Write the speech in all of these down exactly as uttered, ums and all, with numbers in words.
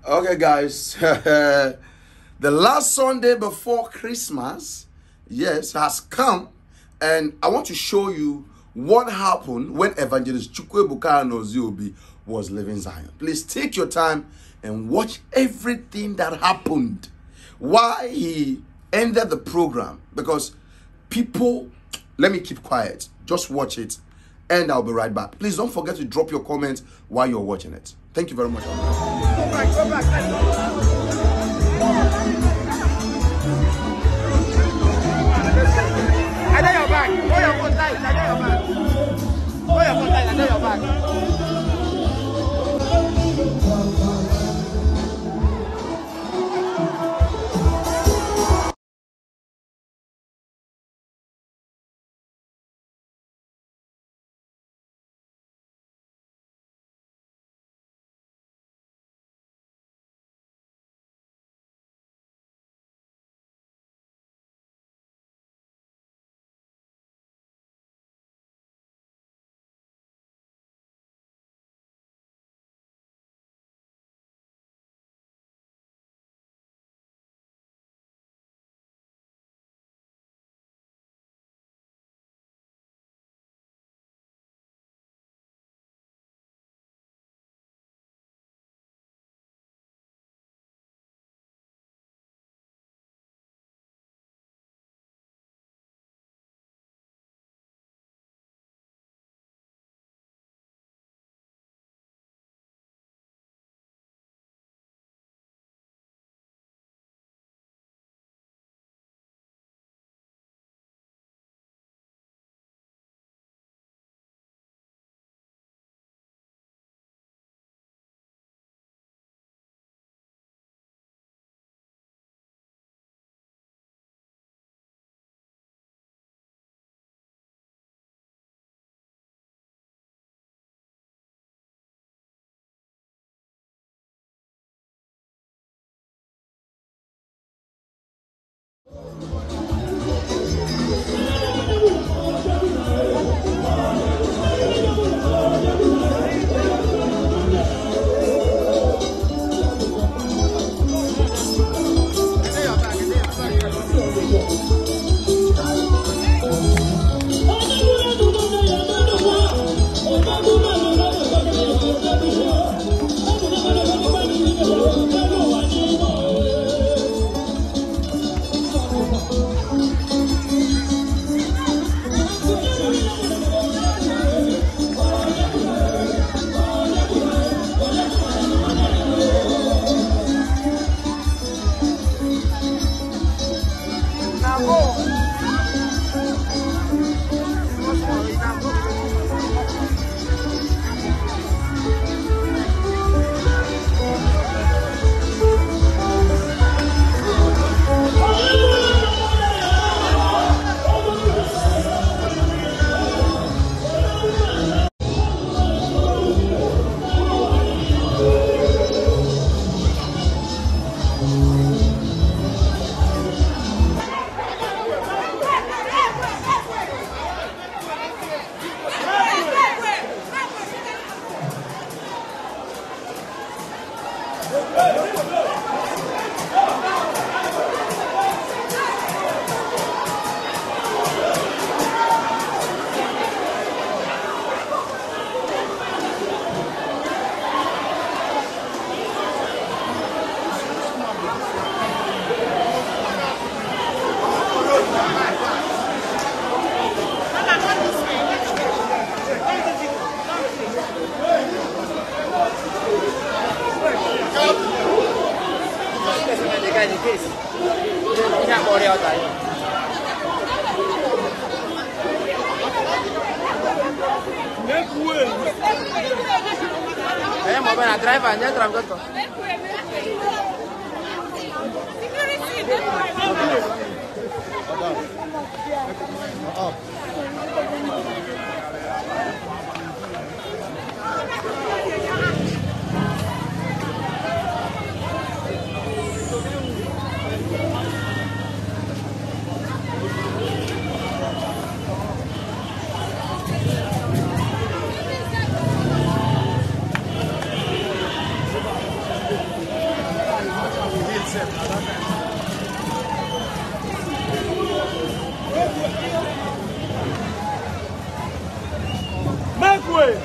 Okay, guys. The last Sunday before Christmas, yes, has come. And I want to show you what happened when Evangelist EVANG EBUKA was leaving Zion. Please take your time and watch everything that happened. Why he ended the program. Because people, let me keep quiet. Just watch it. And I'll be right back. Please don't forget to drop your comments while you're watching it. Thank you very much. Go back, go back. I know your back. Go your foot tight. I know your back. Go your foot tight. I know your back. Eh, mau benar drive aja, drive gitu. Oh. Make way.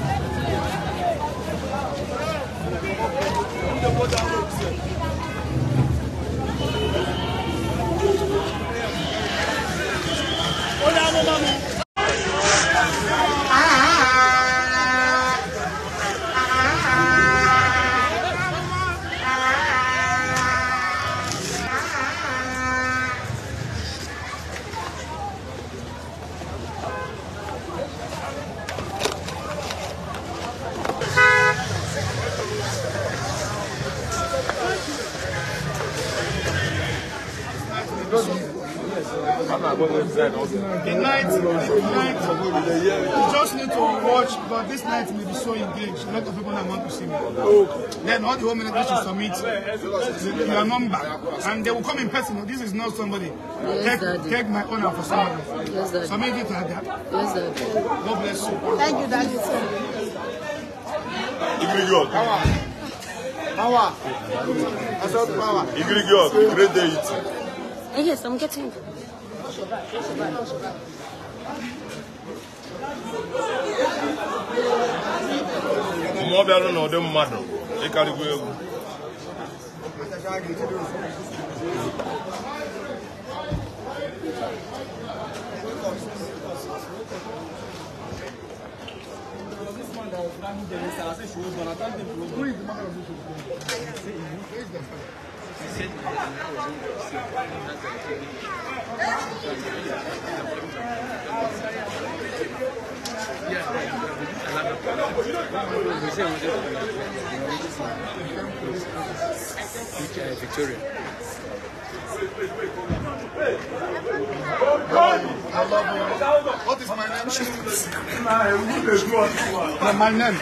The night, the night, you just need to watch, but this night may be so engaged. A lot of people that want to see me. Then all the home ministers should submit your number, and they will come in person. This is not somebody. Yes, take, take my honor for somebody. Yes, Daddy. Submit it like that. Yes, Daddy. God bless you. Thank you, Daddy. Igrigiog. Power. Power. I said power. Igrigiog, great day. Yes, I'm getting. Mo bịara n'ụdị mmadụ ịkarịgo egwu. Victoria. What is my name? My name.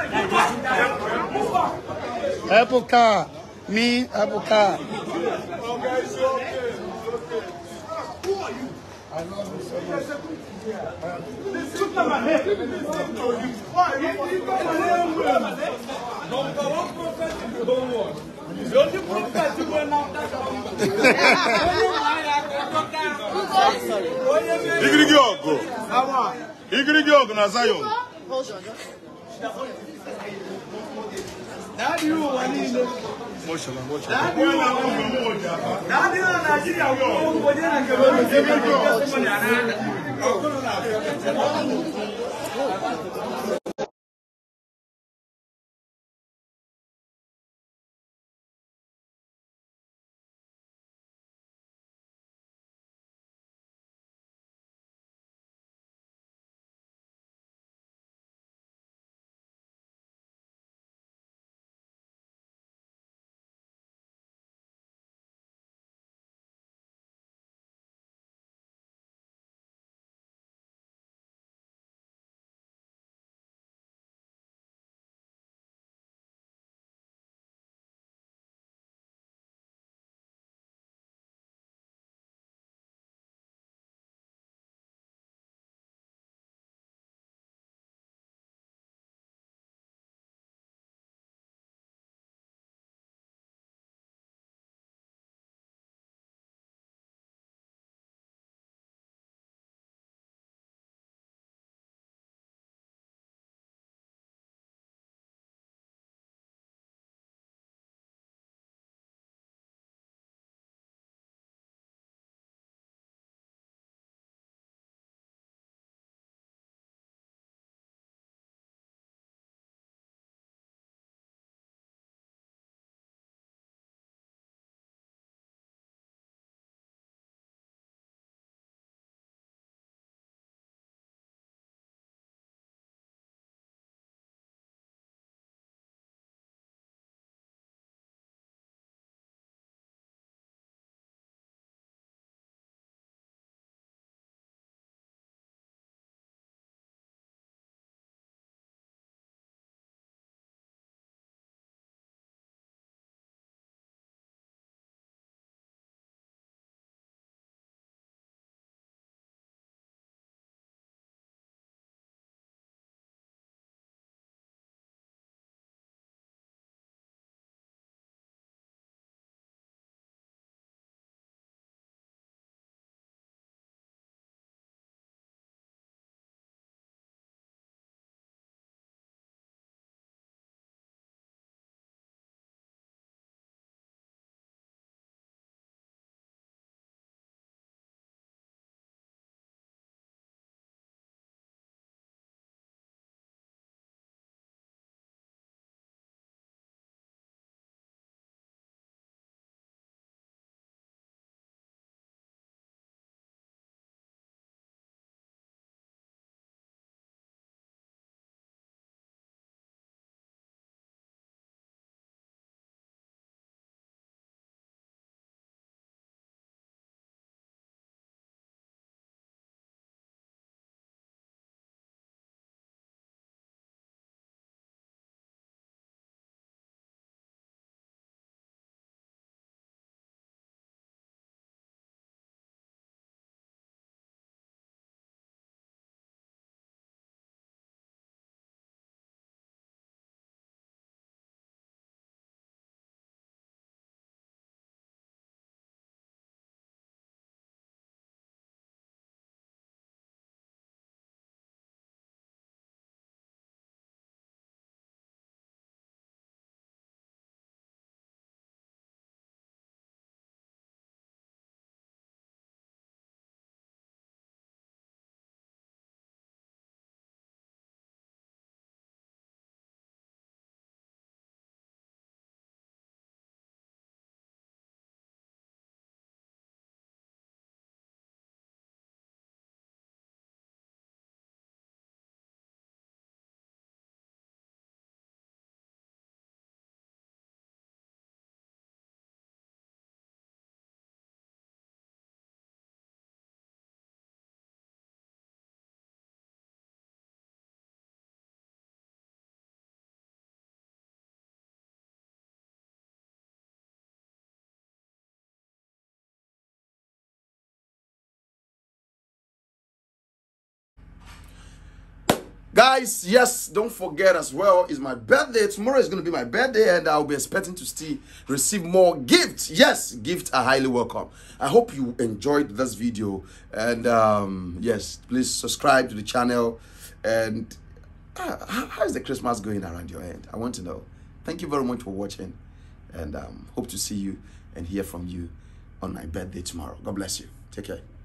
Ebuka. Me, Ebuka. I love you so Igrigiog. Igrigiog na Zion. Daddy, you are in the Moshela, moshela. Daddy, you are in the Daddy, you are in the Guys, yes, don't forget as well, it's my birthday. Tomorrow is going to be my birthday, and I'll be expecting to still receive more gifts. Yes, gifts are highly welcome. I hope you enjoyed this video, and um, yes, please subscribe to the channel. And uh, how, how is the Christmas going around your end? I want to know. Thank you very much for watching, and um, hope to see you and hear from you on my birthday tomorrow. God bless you. Take care.